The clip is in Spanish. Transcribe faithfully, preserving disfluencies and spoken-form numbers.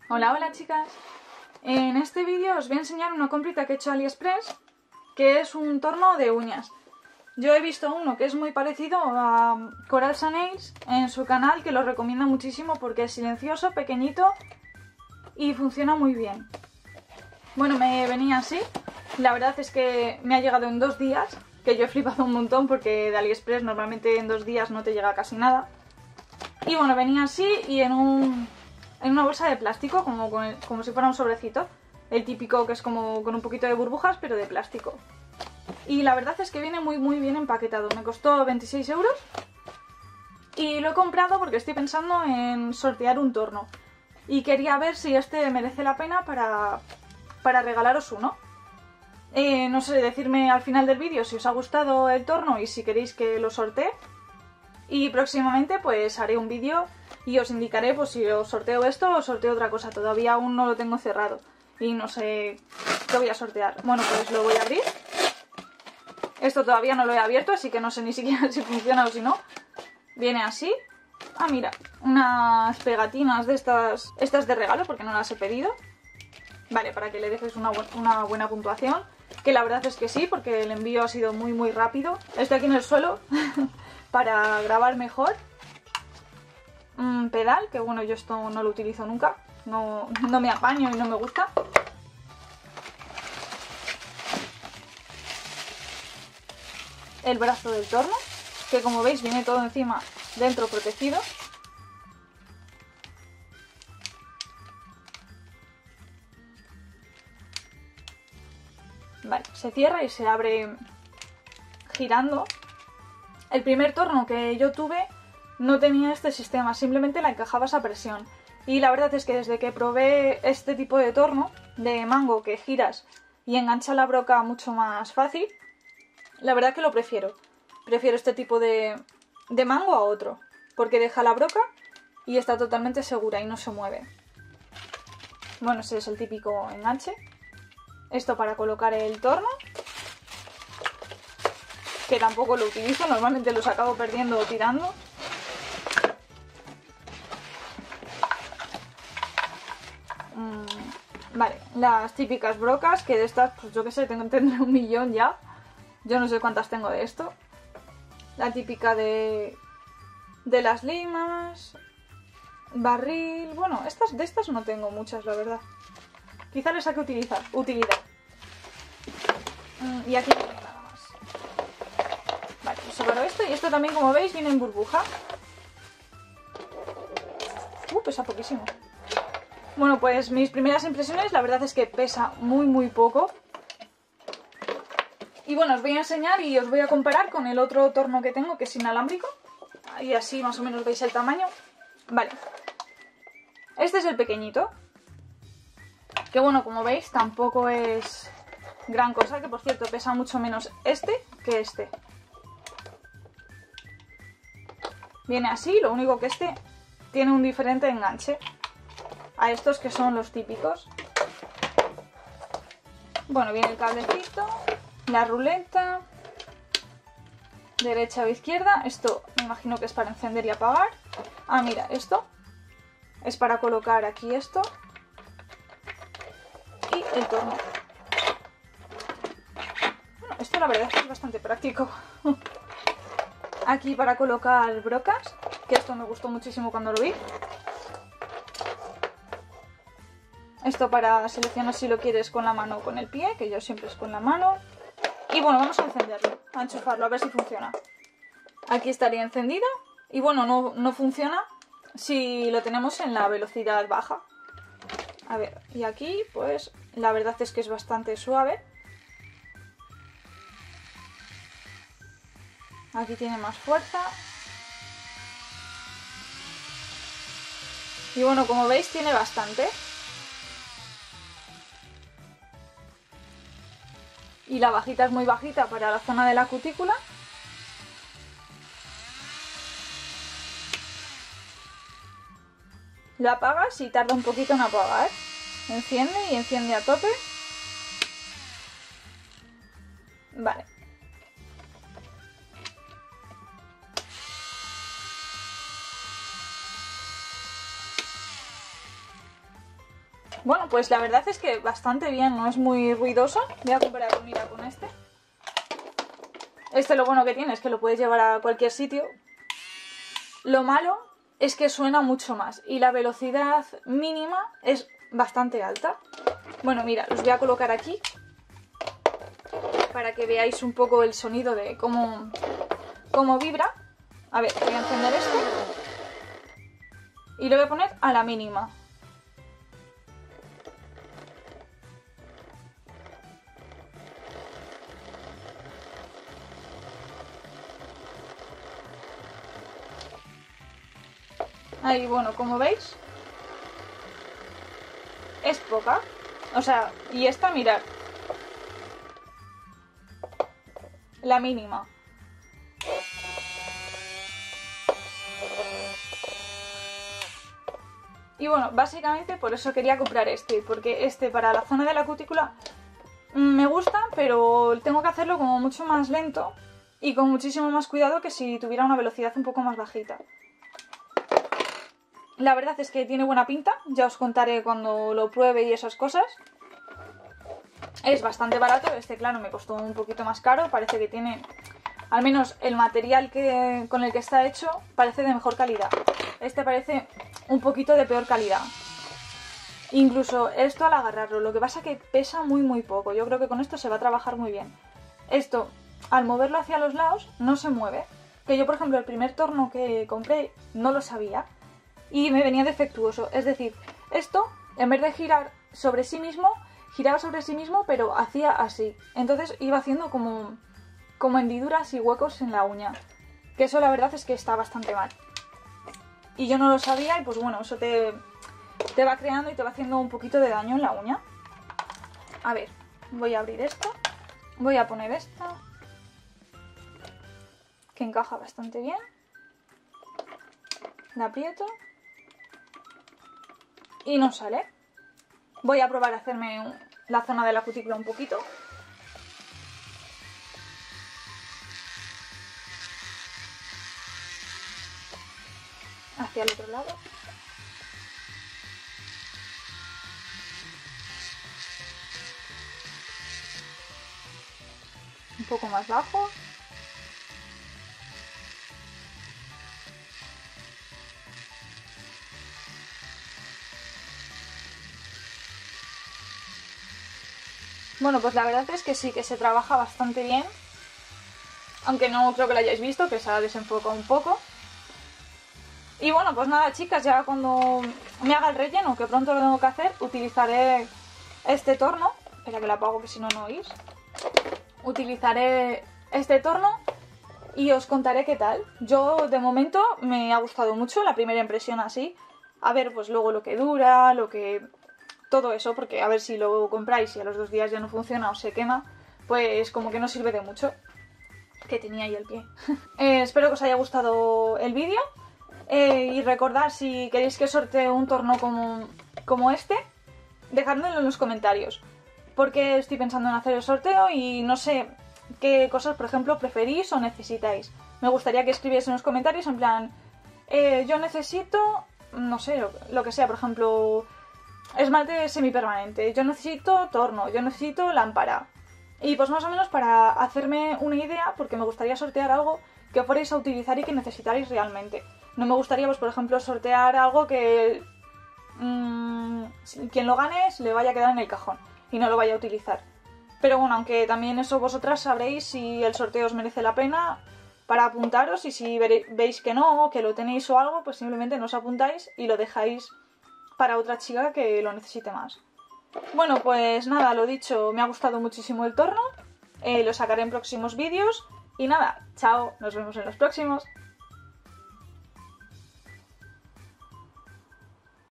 Hola, hola chicas. En este vídeo os voy a enseñar una comprita que he hecho a AliExpress, que es un torno de uñas. Yo he visto uno que es muy parecido a Coral Nails en su canal, que lo recomiendo muchísimo porque es silencioso, pequeñito y funciona muy bien. Bueno, me venía así. La verdad es que me ha llegado en dos días, que yo he flipado un montón porque de AliExpress normalmente en dos días no te llega casi nada. Y bueno, venía así y en un... en una bolsa de plástico, como, con el, como si fuera un sobrecito. El típico que es como con un poquito de burbujas, pero de plástico. Y la verdad es que viene muy muy bien empaquetado. Me costó veintiséis euros. Y lo he comprado porque estoy pensando en sortear un torno. Y quería ver si este merece la pena para, para regalaros uno. Eh, no sé, decirme al final del vídeo si os ha gustado el torno y si queréis que lo sortee. Y próximamente pues haré un vídeo y os indicaré pues si os sorteo esto o sorteo otra cosa. Todavía aún no lo tengo cerrado y no sé qué voy a sortear. Bueno, pues lo voy a abrir. Esto todavía no lo he abierto, así que no sé ni siquiera si funciona o si no. Viene así. Ah, mira, unas pegatinas de estas, estas de regalo porque no las he pedido. Vale, para que le dejes una, bu una buena puntuación. Que la verdad es que sí, porque el envío ha sido muy muy rápido. Estoy aquí en el suelo para grabar mejor. Un pedal, que bueno, yo esto no lo utilizo nunca. No, no me apaño y no me gusta. El brazo del torno, que como veis viene todo encima dentro protegido. Vale, se cierra y se abre girando. El primer torno que yo tuve no tenía este sistema, simplemente la encajabas a presión. Y la verdad es que desde que probé este tipo de torno de mango que giras y engancha la broca mucho más fácil, la verdad que lo prefiero. Prefiero este tipo de, de mango a otro, porque deja la broca y está totalmente segura y no se mueve. Bueno, ese es el típico enganche. Esto para colocar el torno, que tampoco lo utilizo, normalmente los acabo perdiendo o tirando. Mm, vale, las típicas brocas, que de estas, pues yo que sé, tengo tendré un millón ya. Yo no sé cuántas tengo de esto. La típica de, de las limas, barril... Bueno, estas, de estas no tengo muchas, la verdad. Quizá les saque utilizar, utilidad. Mm, y aquí no tengo nada más. Vale, pues separo esto. Y esto también, como veis, viene en burbuja. Uh, pesa poquísimo. Bueno, pues mis primeras impresiones, la verdad es que pesa muy muy poco. Y bueno, os voy a enseñar y os voy a comparar con el otro torno que tengo, que es inalámbrico. Y así más o menos veis el tamaño. Vale. Este es el pequeñito. Que bueno, como veis, tampoco es gran cosa. Que por cierto, pesa mucho menos este que este. Viene así, lo único que este tiene un diferente enganche a estos que son los típicos. Bueno, viene el cablecito, la ruleta, derecha o izquierda. Esto me imagino que es para encender y apagar. Ah, mira, esto es para colocar aquí esto. Y el torno. Bueno, esto la verdad es que es bastante práctico. Aquí para colocar brocas, que esto me gustó muchísimo cuando lo vi. Esto para seleccionar si lo quieres con la mano o con el pie, que yo siempre es con la mano. Y bueno, vamos a encenderlo, a enchufarlo, a ver si funciona. Aquí estaría encendido. Y bueno, no, no funciona si lo tenemos en la velocidad baja. A ver, y aquí pues la verdad es que es bastante suave. Aquí tiene más fuerza. Y bueno, como veis tiene bastante. Y la bajita es muy bajita para la zona de la cutícula. Lo apagas y tarda un poquito en apagar. Enciende y enciende a tope. Vale. Bueno, pues la verdad es que bastante bien, no es muy ruidoso. Voy a comparar, mira, con este. Este lo bueno que tiene es que lo puedes llevar a cualquier sitio. Lo malo es que suena mucho más y la velocidad mínima es bastante alta. Bueno, mira, los voy a colocar aquí para que veáis un poco el sonido de cómo, cómo vibra. A ver, voy a encender este y lo voy a poner a la mínima. Ahí, bueno, como veis, es poca. O sea, y esta, mirad, la mínima. Y bueno, básicamente por eso quería comprar este, porque este para la zona de la cutícula me gusta, pero tengo que hacerlo como mucho más lento y con muchísimo más cuidado que si tuviera una velocidad un poco más bajita. La verdad es que tiene buena pinta, ya os contaré cuando lo pruebe y esas cosas. Es bastante barato, este claro me costó un poquito más caro, parece que tiene, al menos el material que, con el que está hecho, parece de mejor calidad. Este parece un poquito de peor calidad. Incluso esto al agarrarlo, lo que pasa que pesa muy muy poco, yo creo que con esto se va a trabajar muy bien. Esto, al moverlo hacia los lados, no se mueve. Que yo por ejemplo el primer torno que compré no lo sabía. Y me venía defectuoso, es decir, esto en vez de girar sobre sí mismo, giraba sobre sí mismo pero hacía así. Entonces iba haciendo como, como hendiduras y huecos en la uña, que eso la verdad es que está bastante mal. Y yo no lo sabía y pues bueno, eso te, te va creando y te va haciendo un poquito de daño en la uña. A ver, voy a abrir esto, voy a poner esta, que encaja bastante bien. La aprieto. Y no sale. Voy a probar a hacerme un, la zona de la cutícula un poquito. Hacia el otro lado. Un poco más bajo. Bueno, pues la verdad es que sí, que se trabaja bastante bien. Aunque no creo que lo hayáis visto, que se ha desenfocado un poco. Y bueno, pues nada, chicas, ya cuando me haga el relleno, que pronto lo tengo que hacer, utilizaré este torno. Espera que lo apago, que si no, no oís. Utilizaré este torno y os contaré qué tal. Yo, de momento, me ha gustado mucho la primera impresión así. A ver, pues luego lo que dura, lo que... todo eso, porque a ver si lo compráis y a los dos días ya no funciona o se quema, pues como que no sirve de mucho. Que tenía ahí el pie. eh, espero que os haya gustado el vídeo. Eh, y recordad, si queréis que sortee un torno como, como este, dejadmelo en los comentarios. Porque estoy pensando en hacer el sorteo y no sé qué cosas, por ejemplo, preferís o necesitáis. Me gustaría que escribierais en los comentarios en plan, eh, yo necesito, no sé, lo, lo que sea, por ejemplo... esmalte semipermanente, yo necesito torno, yo necesito lámpara. Y pues más o menos para hacerme una idea, porque me gustaría sortear algo que fuerais a utilizar y que necesitarais realmente. No me gustaría, pues por ejemplo, sortear algo que mmm, quien lo gane se le vaya a quedar en el cajón y no lo vaya a utilizar. Pero bueno, aunque también eso vosotras sabréis si el sorteo os merece la pena para apuntaros, y si veis que no, o que lo tenéis o algo, pues simplemente no os apuntáis y lo dejáis para otra chica que lo necesite más. Bueno, pues nada, lo dicho, me ha gustado muchísimo el torno, eh, lo sacaré en próximos vídeos y nada, chao, nos vemos en los próximos.